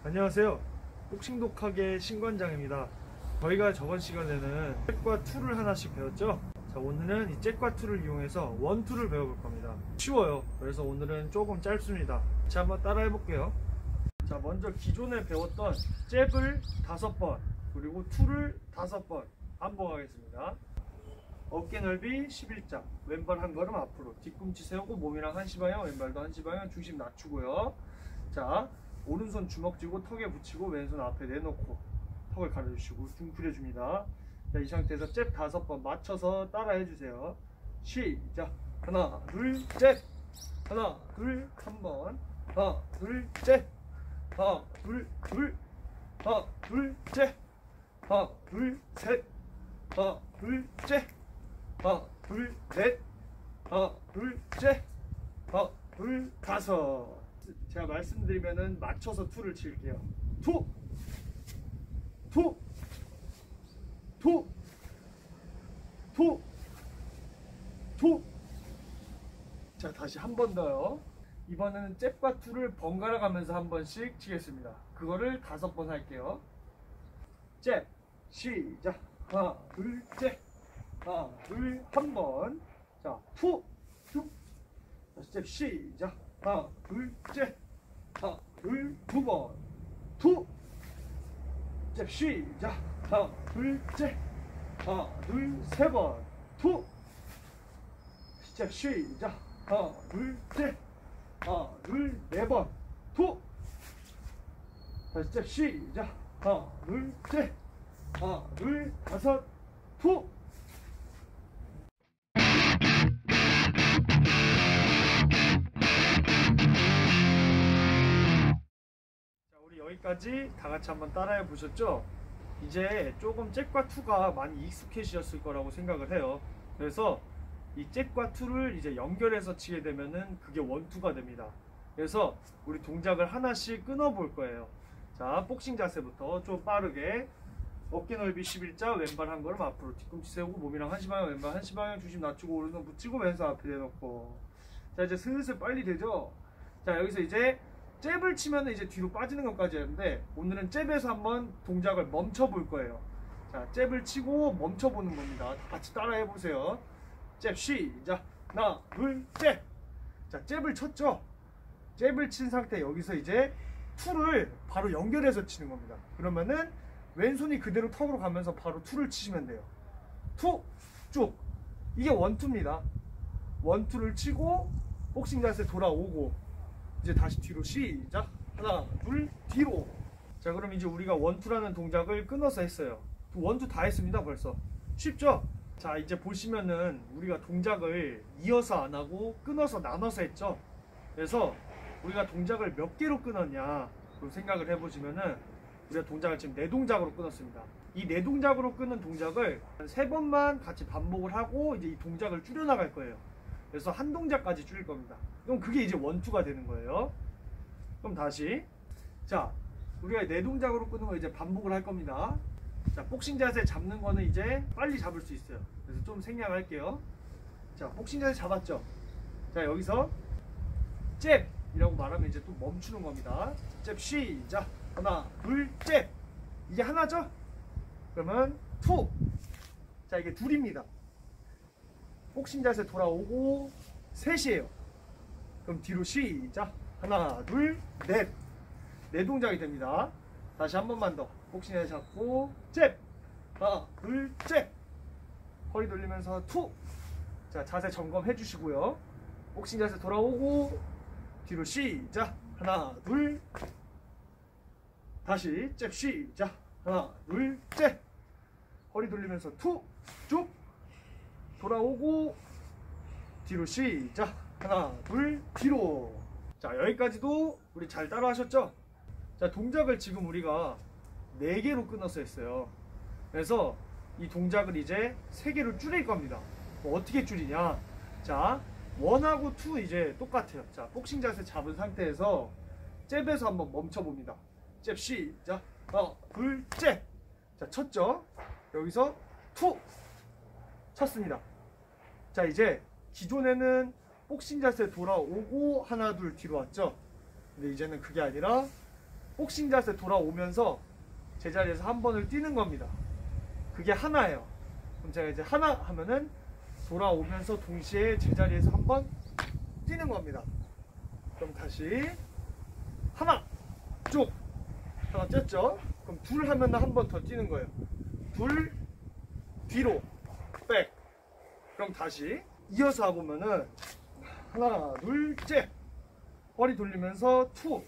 안녕하세요. 복싱독학의 신관장입니다. 저희가 저번 시간에는 잭과 투를 하나씩 배웠죠. 자, 오늘은 이 잭과 투를 이용해서 원투를 배워볼 겁니다. 쉬워요. 그래서 오늘은 조금 짧습니다. 자, 한번 따라해 볼게요. 자, 먼저 기존에 배웠던 잽을 5번 그리고 투를 5번 반복하겠습니다. 어깨 넓이 11자, 왼발 한 걸음 앞으로, 뒤꿈치 세우고 몸이랑 한시 방향, 왼발도 한시 방향, 중심 낮추고요. 자, 오른손 주먹 쥐고 턱에 붙이고 왼손 앞에 내놓고 턱을 가려주시고 둥그려줍니다. 자, 이 상태에서 잽 5번 맞춰서 따라해 주세요. 시작. 하나, 둘, 잽. 하나, 둘, 3번. 하나, 둘, 잽. 하나, 둘, 둘. 하나, 둘, 잽. 하나, 둘, 셋. 하나, 둘, 잽. 하나, 둘, 넷. 하나, 둘, 잽. 하나, 둘, 5. 제가 말씀드리면은 맞춰서 투를 칠게요. 투, 투, 투, 투, 투. 자, 다시 한 번 더요. 이번에는 잽과 투를 번갈아 가면서 한 번씩 치겠습니다. 그거를 5번 할게요. 잽, 시작. 하나, 둘, 잽. 하나, 둘, 한 번. 자, 투, 투. 다시 잽, 시작. 하나, 둘, 잽. 하나, 둘, 2번. 투. 잽, 시작. 하나, 둘, 잽. 하나, 둘, 3번. 투. 잽, 시작. 하나, 둘, 잽. 하나, 둘, 4번. 투. 다시 잽, 시작. 하나, 둘, 잽. 하나, 둘, 5. 투. 여기까지 다 같이 한번 따라해 보셨죠? 이제 조금 잭과 투가 많이 익숙해지셨을 거라고 생각을 해요. 그래서 이 잭과 투를 이제 연결해서 치게 되면은 그게 원투가 됩니다. 그래서 우리 동작을 하나씩 끊어 볼 거예요. 자, 복싱 자세부터 좀 빠르게. 어깨 넓이 11자, 왼발 한 걸음 앞으로, 뒤꿈치 세우고 몸이랑 한시 방향, 왼발 한시 방향, 중심 낮추고 오른손 붙이고 왼손 앞에 내놓고. 자, 이제 슬슬 빨리 되죠? 자, 여기서 이제 잽을 치면 이제 뒤로 빠지는 것까지 하는데, 오늘은 잽에서 한번 동작을 멈춰 볼 거예요. 자, 잽을 치고 멈춰 보는 겁니다. 다 같이 따라 해보세요. 잽 시작. 하나, 둘, 잽. 자, 잽을 쳤죠? 잽을 친 상태, 여기서 이제 투를 바로 연결해서 치는 겁니다. 그러면은 왼손이 그대로 턱으로 가면서 바로 투를 치시면 돼요. 투, 쭉. 이게 원투입니다. 원투를 치고 복싱 자세 돌아오고, 이제 다시 뒤로 시작. 하나, 둘, 뒤로. 자, 그럼 이제 우리가 원투라는 동작을 끊어서 했어요. 원투 다 했습니다. 벌써 쉽죠? 자, 이제 보시면은 우리가 동작을 이어서 안 하고 끊어서 나눠서 했죠. 그래서 우리가 동작을 몇 개로 끊었냐 생각을 해보시면은, 우리가 동작을 지금 4동작으로 끊었습니다. 이 4동작으로 끊은 동작을 3번만 같이 반복을 하고 이제 이 동작을 줄여나갈 거예요. 그래서 한 동작까지 줄일 겁니다. 그럼 그게 이제 원투가 되는 거예요. 그럼 다시, 자, 우리가 4동작으로 끊은 거 이제 반복을 할 겁니다. 자, 복싱 자세 잡는 거는 이제 빨리 잡을 수 있어요. 그래서 좀 생략할게요. 자, 복싱 자세 잡았죠? 자, 여기서 잽이라고 말하면 이제 또 멈추는 겁니다. 잽 시작. 하나, 둘, 잽. 이게 하나죠? 그러면 투. 자, 이게 둘입니다. 복싱 자세 돌아오고 셋이에요. 그럼 뒤로 시작. 하나, 둘, 넷. 4동작이 됩니다. 다시 한 번만 더. 복싱 자세 잡고 잽. 하나, 둘, 잽. 허리 돌리면서 투. 자, 자세 점검해 주시고요. 복싱 자세 돌아오고 뒤로 시작. 하나, 둘. 다시 잽 시작. 하나, 둘, 잽. 허리 돌리면서 투. 쭉. 돌아오고 뒤로 시작. 하나, 둘, 뒤로. 자, 여기까지도 우리 잘 따라 하셨죠? 자, 동작을 지금 우리가 4개로 끊어서 했어요. 그래서 이 동작을 이제 3개로 줄일 겁니다. 뭐 어떻게 줄이냐? 자, 1하고 2 이제 똑같아요. 자, 복싱 자세 잡은 상태에서 잽에서 한번 멈춰 봅니다. 잽 시작. 하나, 둘, 잽. 자, 쳤죠? 여기서 투. 쳤습니다. 자, 이제 기존에는 복싱 자세 돌아오고 하나 둘 뒤로 왔죠. 근데 이제는 그게 아니라 복싱 자세 돌아오면서 제자리에서 한 번을 뛰는 겁니다. 그게 하나예요. 그럼 제가 이제 하나 하면은 돌아오면서 동시에 제자리에서 한 번 뛰는 겁니다. 그럼 다시 하나 쭉 하나 쪘죠? 그럼 둘 하면 한 번 더 뛰는 거예요. 둘 뒤로 백. 그럼 다시 이어서 해보면은 하나 둘 잽. 허리 돌리면서 투.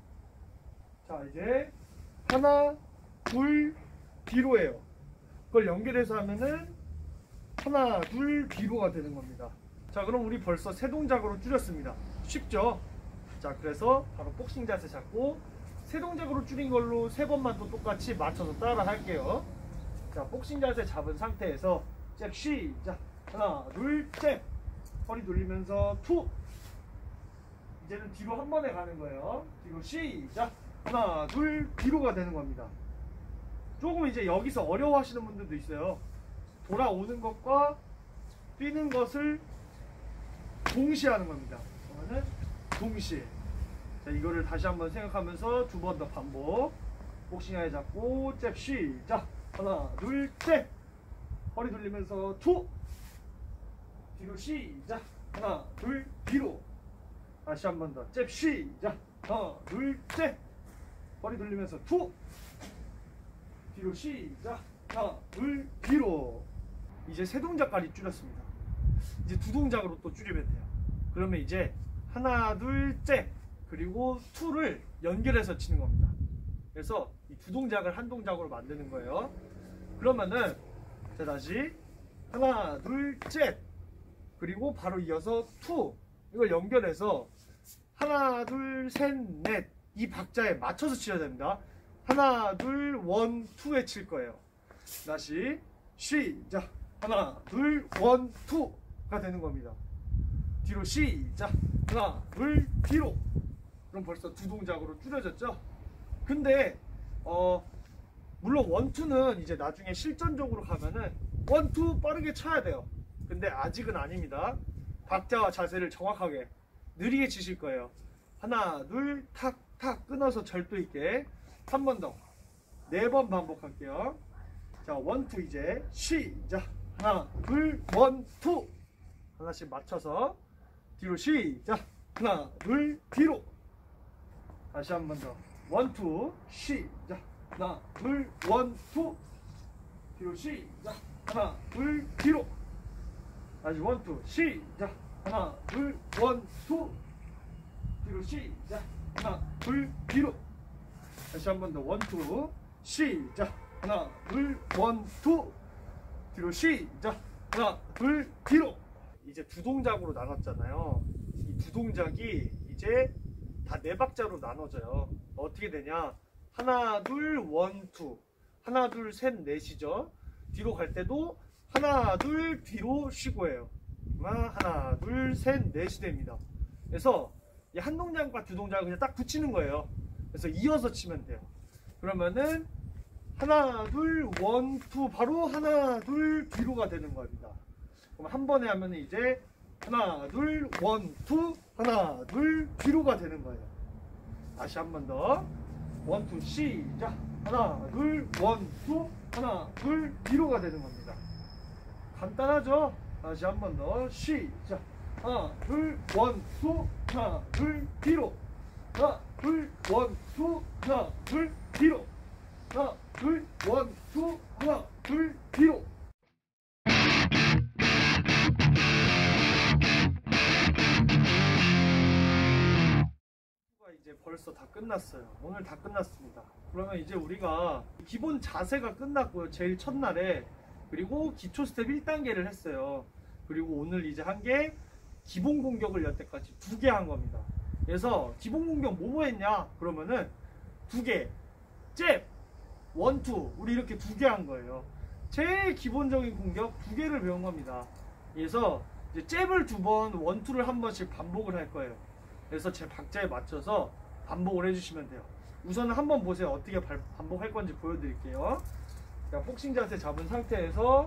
자 이제 하나 둘 뒤로예요. 그걸 연결해서 하면은 하나 둘 뒤로가 되는 겁니다. 자 그럼 우리 벌써 세 동작으로 줄였습니다. 쉽죠? 자 그래서 바로 복싱 자세 잡고 세 동작으로 줄인 걸로 세 번만 또 똑같이 맞춰서 따라 할게요. 자 복싱 자세 잡은 상태에서 잽 시작. 하나 둘 잽. 허리 돌리면서 투. 이제는 뒤로 한 번에 가는 거예요. 뒤로 시작. 하나 둘 뒤로가 되는 겁니다. 조금 이제 여기서 어려워하시는 분들도 있어요. 돌아오는 것과 뛰는 것을 동시에 하는 겁니다. 그러면은 동시에. 자 이거를 다시 한번 생각하면서 두 번 더 반복. 복싱하에 잡고 잽 시작. 하나 둘 잽. 허리 돌리면서 투. 뒤로 시작. 하나 둘 뒤로. 다시 한 번 더 잽 시작. 하나 둘 잽. 허리 돌리면서 투. 뒤로 시작. 하나 둘 뒤로. 이제 세 동작까지 줄였습니다. 이제 두 동작으로 또 줄이면 돼요. 그러면 이제 하나 둘 잽 그리고 투를 연결해서 치는 겁니다. 그래서 이 두 동작을 한 동작으로 만드는 거예요. 그러면은 자 다시 하나 둘 잽 그리고 바로 이어서 투. 이걸 연결해서 하나 둘 셋 넷 이 박자에 맞춰서 치셔야 됩니다. 하나 둘 원 투에 칠 거예요. 다시 시작. 하나 둘 원 투가 되는 겁니다. 뒤로 시작. 하나 둘 뒤로. 그럼 벌써 두 동작으로 줄여졌죠. 근데 물론 원투는 이제 나중에 실전적으로 가면은 원투 빠르게 쳐야 돼요. 근데 아직은 아닙니다. 박자와 자세를 정확하게 느리게 치실 거예요. 하나 둘 탁탁 끊어서 절도 있게 한 번 더 4번 반복할게요. 자 원투 이제 시작. 하나 둘 원투. 하나씩 맞춰서 뒤로 시작. 하나 둘 뒤로. 다시 한 번 더 원투 시작. 하나 둘 원투. 뒤로 시작. 하나 둘 뒤로. 다시 원투 시작. 하나 둘 원투. 뒤로 시작. 하나 둘 뒤로. 다시 한 번 더 원투 시작. 하나 둘 원투. 뒤로 시작. 하나 둘 뒤로. 이제 두 동작으로 나눴잖아요. 이 두 동작이 이제 다 4박자로 나눠져요. 어떻게 되냐, 하나 둘 원투, 하나 둘 셋 넷이죠. 뒤로 갈 때도 하나 둘 뒤로 쉬고 해요. 하나 둘 셋 넷이 됩니다. 그래서 이 한 동작과 두 동작을 그냥 딱 붙이는 거예요. 그래서 이어서 치면 돼요. 그러면은 하나 둘 원투 바로 하나 둘 뒤로가 되는 겁니다. 그럼 한 번에 하면 이제 하나 둘 원투 하나 둘 뒤로가 되는 거예요. 다시 한 번 더 원투 시작. 하나 둘 원투 하나 둘 뒤로가 되는 겁니다. 간단하죠? 다시 한 번 더 시작. 하나 둘 원투 하나 둘 뒤로. 하나 둘 원투 하나 둘 뒤로. 하나 둘 원투 하나 둘 뒤로. 이제 벌써 다 끝났어요. 오늘 다 끝났습니다. 그러면 이제 우리가 기본 자세가 끝났고요. 제일 첫날에. 그리고 기초 스텝 1단계를 했어요. 그리고 오늘 이제 한 게 기본 공격을 여태까지 2개 한 겁니다. 그래서 기본 공격 뭐 했냐 그러면은 2개 잽 원투 우리 이렇게 2개 한 거예요. 제일 기본적인 공격 2개를 배운 겁니다. 그래서 이제 잽을 2번 원투를 한 번씩 반복을 할 거예요. 그래서 제 박자에 맞춰서 반복을 해주시면 돼요. 우선은 한번 보세요. 어떻게 반복할 건지 보여드릴게요. 자, 복싱 자세 잡은 상태에서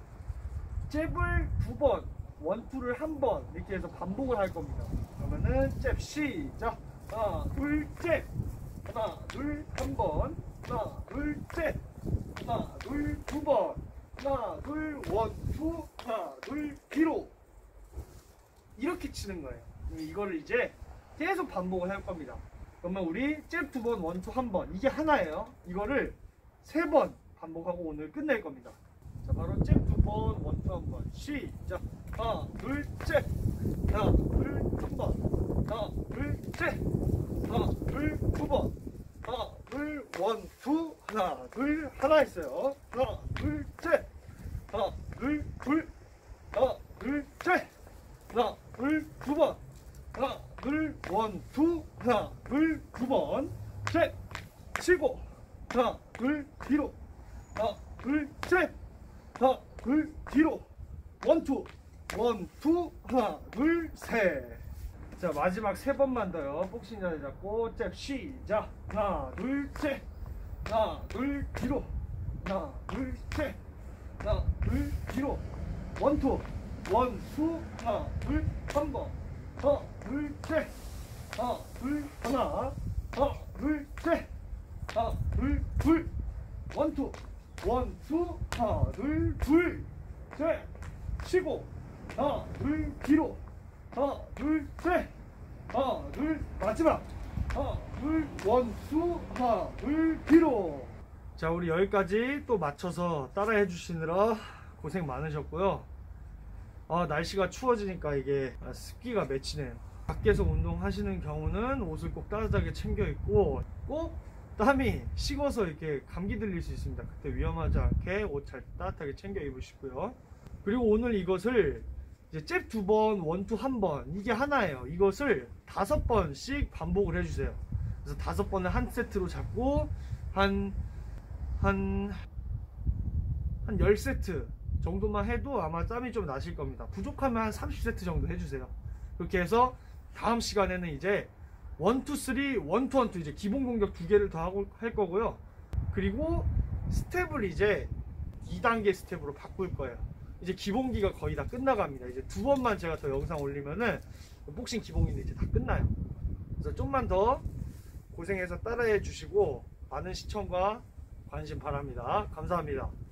잽을 2번 원투를 1번 이렇게 해서 반복을 할 겁니다. 그러면은 잽 시작. 하나 둘 잽. 하나, 둘, 한 번. 하나, 둘, 셋. 하나, 둘, 두 번. 하나, 둘, 원, 투. 하나, 둘, 뒤로. 이렇게 치는 거예요. 이거를 이제 계속 반복을 할 겁니다. 그러면 우리 잽 두 번, 원, 투 한 번. 이게 하나예요. 이거를 세 번 반복하고 오늘 끝낼 겁니다. 자, 바로 잽 두 번, 원, 투 한 번. 시작. 하나, 둘, 잽. 하나, 둘, 한 번. 하나, 둘, 잽. 하나, 둘, 두 번. 하나, 둘, 원, 투. 하나, 둘, 하나 있어요. 하나, 둘, 잽. 하나, 둘, 둘. 하나, 둘, 잽. 하나, 둘, 두 번. 하나, 둘, 원, 투. 하나, 둘, 두 번. 잽. 치고. 하나, 둘, 뒤로. 하나, 둘, 잽. 하나, 둘, 뒤로. 원투. 원투. 하나, 둘, 셋. 자, 마지막 세 번만 더요. 복싱 자세 잡고 잽 시작. 하나, 둘, 잽. 하나, 둘, 뒤로. 하나, 둘, 잽. 하나, 둘, 뒤로. 원투. 원투. 하나, 둘, 한 번. 하나, 둘, 셋. 하나, 둘, 하나. 하나, 둘, 셋. 하나, 둘, 둘. 원투. 원투. 하나, 둘, 둘. 셋. 치고. 하나, 둘, 뒤로. 하나, 둘, 셋. 하나, 둘, 마지막. 하나, 둘, 원투. 하나, 둘, 뒤로. 자, 우리 여기까지 또 맞춰서 따라해 주시느라 고생 많으셨고요. 날씨가 추워지니까 이게 습기가 맺히네요. 밖에서 운동하시는 경우는 옷을 꼭 따뜻하게 챙겨 입고, 꼭 땀이 식어서 이렇게 감기 들릴 수 있습니다. 그때 위험하지 않게 옷 잘 따뜻하게 챙겨 입으시고요. 그리고 오늘 이것을 이제 잽 두 번, 원투 한 번, 이게 하나예요. 이것을 5번씩 반복을 해주세요. 그래서 5번을 한 세트로 잡고 한 10세트 정도만 해도 아마 땀이 좀 나실 겁니다. 부족하면 한 30세트 정도 해주세요. 그렇게 해서 다음 시간에는 이제 1, 2, 3, 1, 2, 1, 2 이제 기본 공격 2개를 더 하고 할 거고요. 그리고 스텝을 이제 2단계 스텝으로 바꿀 거예요. 이제 기본기가 거의 다 끝나갑니다. 이제 2번만 제가 더 영상 올리면은 복싱 기본기는 이제 다 끝나요. 그래서 좀만 더 고생해서 따라해 주시고 많은 시청과 관심 바랍니다. 감사합니다.